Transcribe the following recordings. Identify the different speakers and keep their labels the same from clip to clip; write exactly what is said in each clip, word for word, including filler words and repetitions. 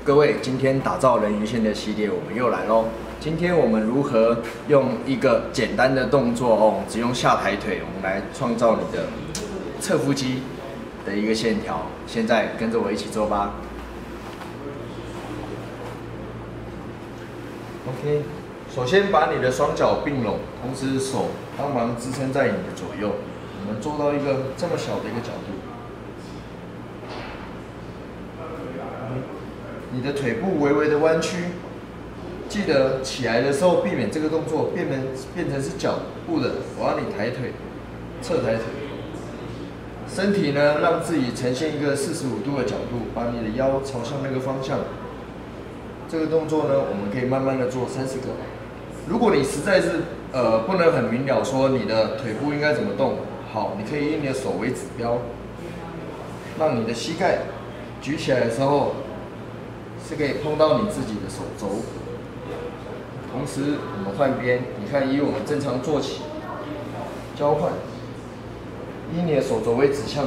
Speaker 1: 各位，今天打造人鱼线的系列我们又来喽。今天我们如何用一个简单的动作哦，只用下抬腿，我们来创造你的侧腹肌的一个线条。现在跟着我一起做吧。OK， 首先把你的双脚并拢，同时手帮忙支撑在你的左右，我们做到一个这么小的一个角度。 你的腿部微微的弯曲，记得起来的时候避免这个动作变成变成是脚部的，我要你抬腿，侧抬腿，身体呢让自己呈现一个四十五度的角度，把你的腰朝向那个方向。这个动作呢，我们可以慢慢的做三十个。如果你实在是呃不能很明了说你的腿部应该怎么动，好，你可以以你的手为指标，让你的膝盖举起来的时候。 是可以碰到你自己的手肘，同时我们换边，你看以我们正常做起，交换，以你的手肘为指向，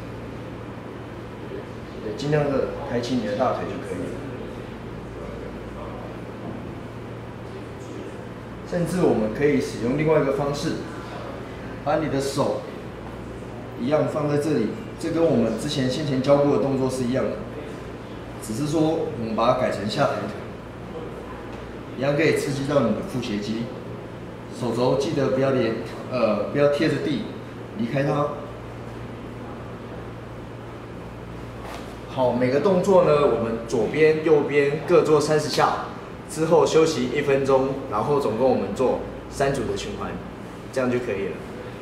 Speaker 1: 对，尽量的抬起你的大腿就可以了。甚至我们可以使用另外一个方式，把你的手一样放在这里，这跟我们之前先前教过的动作是一样的。 只是说，我们把它改成下抬腿，一样可以刺激到你的腹斜肌。手肘记得不要连，呃，不要贴着地，离开它。好，每个动作呢，我们左边、右边各做三十下，之后休息一分钟，然后总共我们做三组的循环，这样就可以了。